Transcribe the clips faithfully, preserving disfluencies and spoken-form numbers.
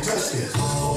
touch this.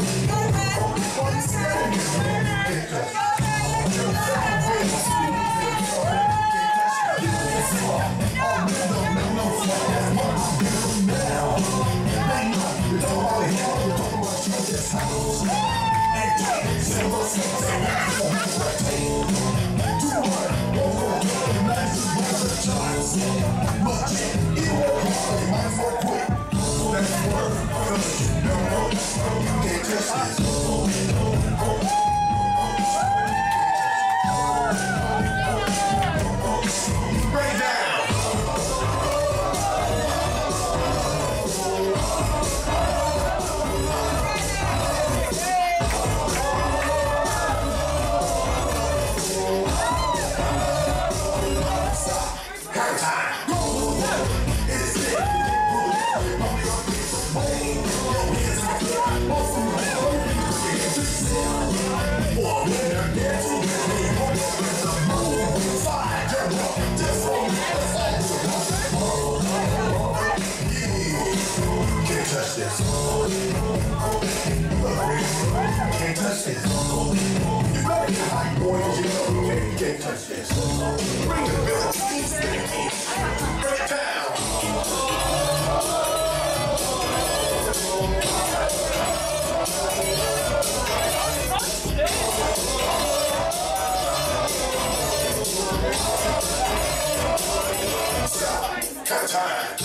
Can't touch this. You better get high, boy, because you know you can't touch this. Bring the bill. Bring it down. Cut time.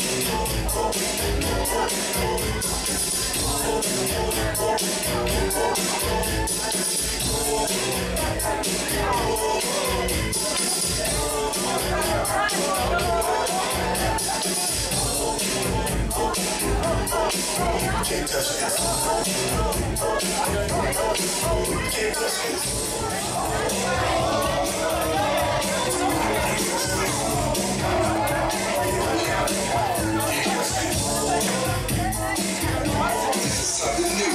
Can't touch this. Can't touch this. Something new.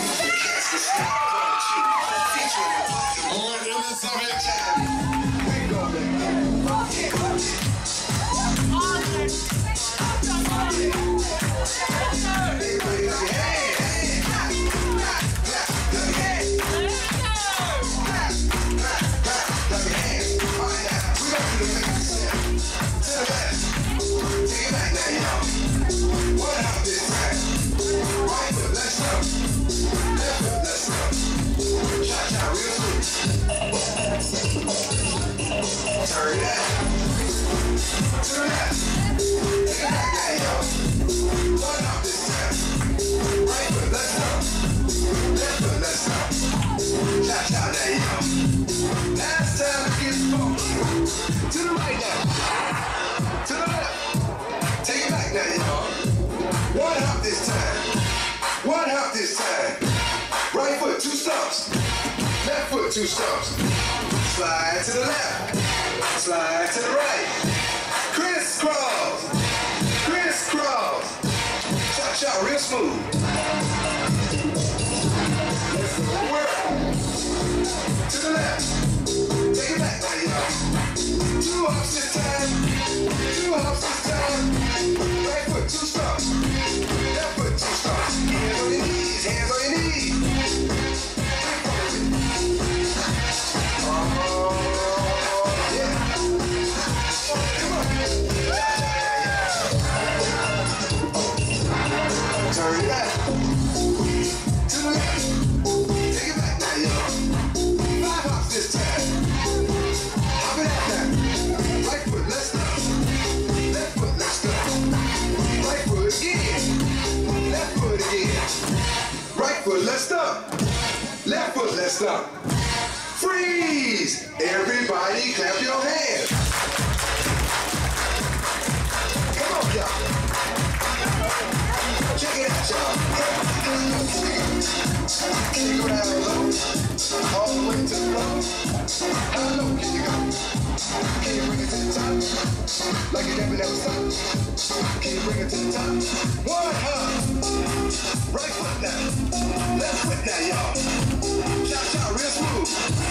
Turn it up. Turn it up. Take it back there, yo. One up this time. Right foot, let's go. Left foot, let's go. Cha-cha there, yo. Last time it gets funky. To the right now. To the left. Take it back there, yo. One hop this time. One hop this time. Right foot, two stumps. Left foot, two stumps. Slide to the left. Slide to the right. Crisscross. Crisscross. Cha-cha, real smooth. Work. To the left. Take it back now, y'all. Two hops this time. Two hops this time. Right foot, two stumps. Left foot, two stumps. Hands on your knees. Hands on your knees. Turn it back. To the left. Take it back now, y'all. Five hops this time. Hop it out now. Right foot, let's go. Left foot, let's go. Right foot again. Left foot again. Right foot, let's stop. Left foot, let's stop. Freeze! Everybody clap your hands. Come on, y'all. Check it out, y'all. Can you go down low? All the way to the floor. How low can you go? Can you bring it to the top? Like you never, never stop. Can you bring it to the top? One hop. Right foot now. Left foot now, y'all. Cha-cha, real smooth.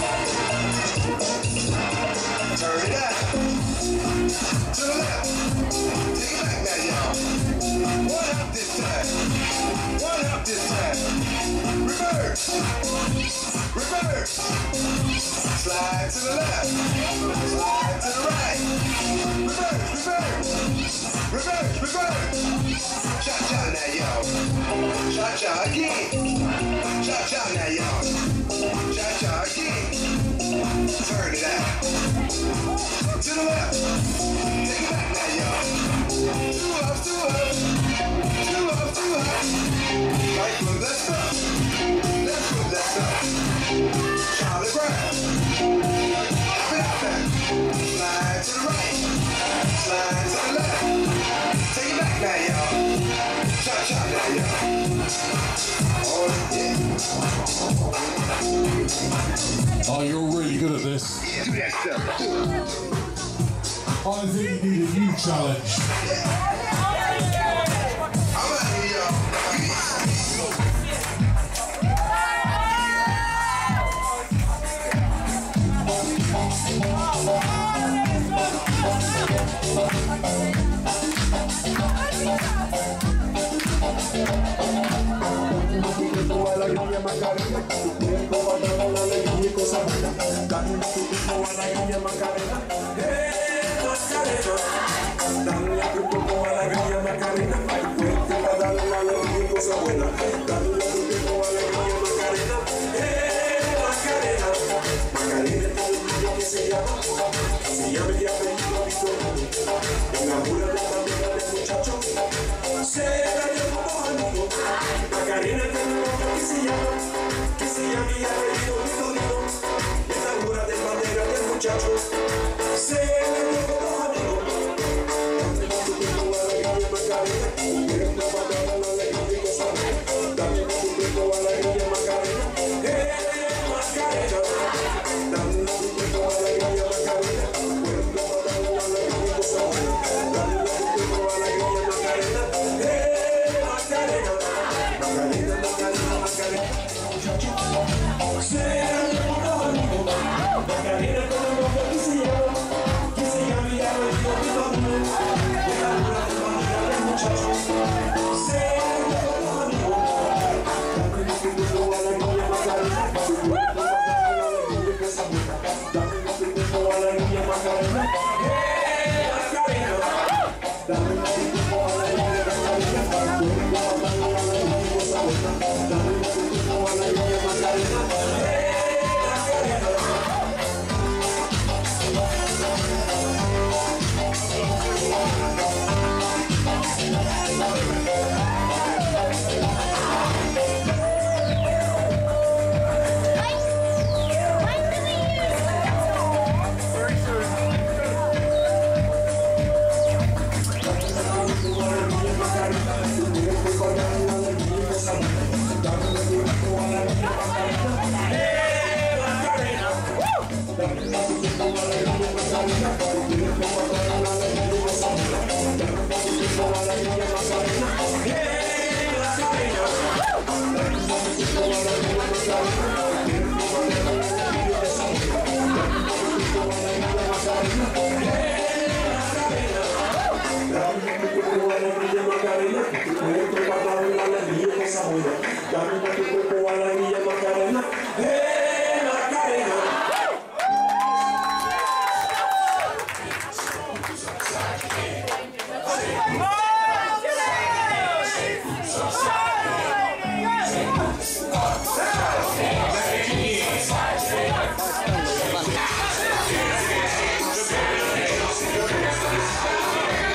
Turn it out. To the left. Take it back now, y'all. One hop this time. One hop this time. to the left. Slide to the right. Reverse, reverse. Reverse, reverse. Cha-cha now, y'all. Cha-cha again. Cha-cha now, y'all. Cha-cha again. Turn it out. To the left. Take it back now, y'all. Two up, two up. Two up, two up. Right foot, left up. Left foot, left up. Charlie Brown. Up and out back. Slide to the right. Slide to the left. Take it back now, y'all. Cha-cha now, y'all. Oh, yeah. Oh, you're really good at this. Yeah, do that stuff. Do it. I think you need a new challenge. I'm out here, y'all.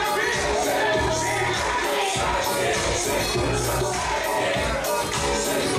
Say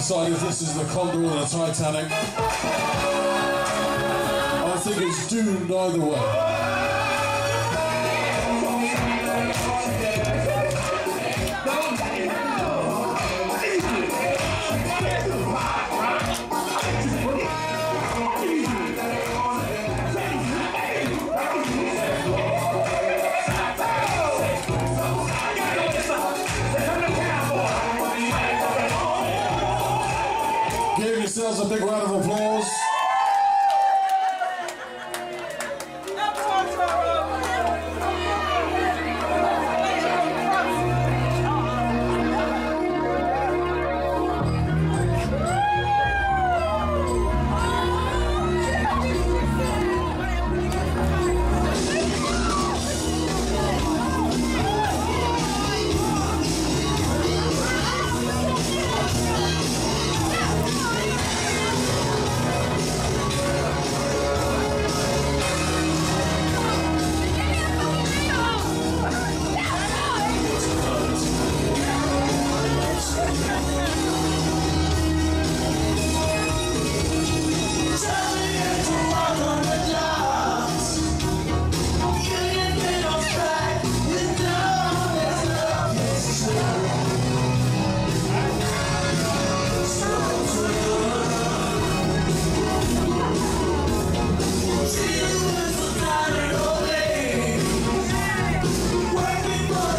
decide if this is the Condor or the Titanic. I think it's doomed either way. Give yourselves a big round of applause.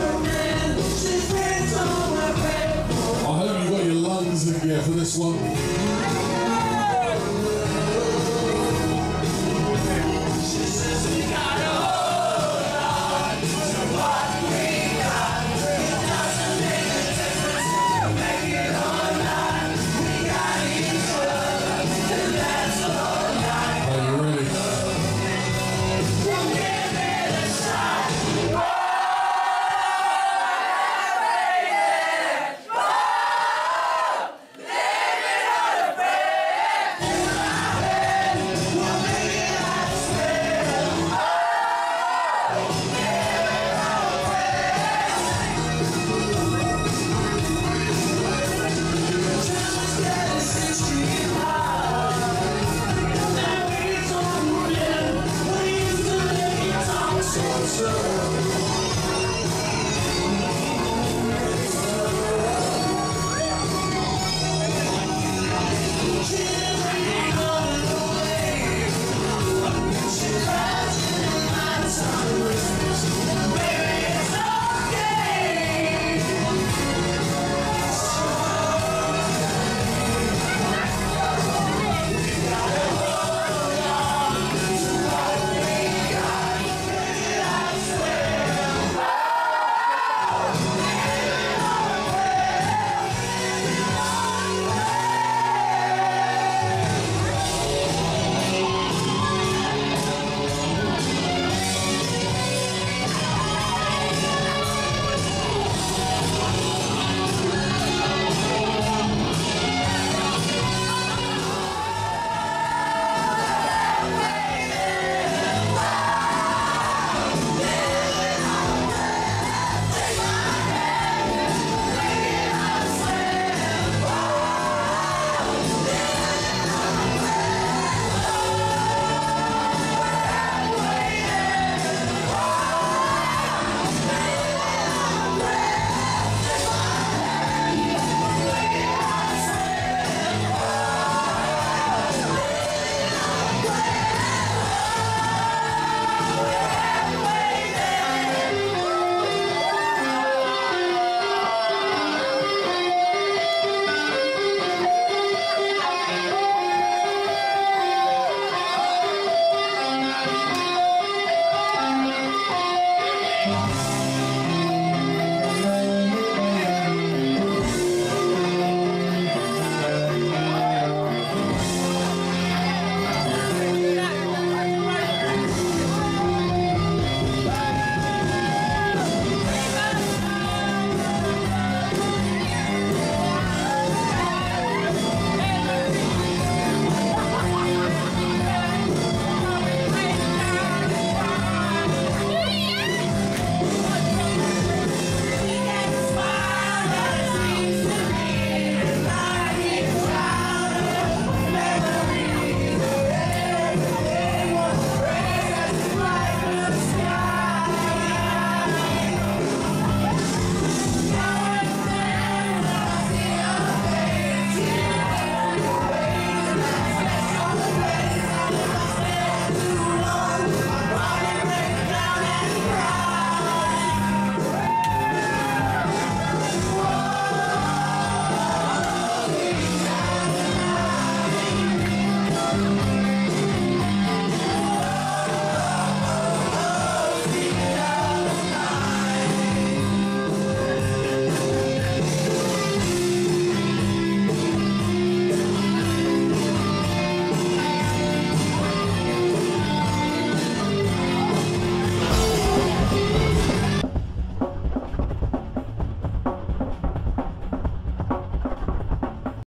Yeah, for this one.